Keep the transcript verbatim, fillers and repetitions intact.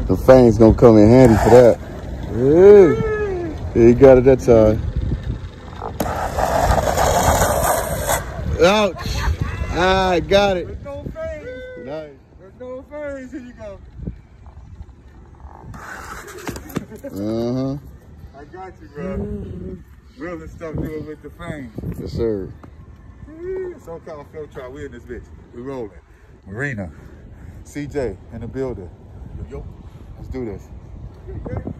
The fangs gonna come in handy for that. Yeah, yeah, you got it that time. Ouch! I got it. There's no fangs. Nice. There's no fangs. Here you go. Uh-huh. I got you, bro. Real and stuff doing with the fangs. Yes, sir. SoCal Floatribe, we in this bitch. We rolling. Marina, C J in the building. Yo, let's do this.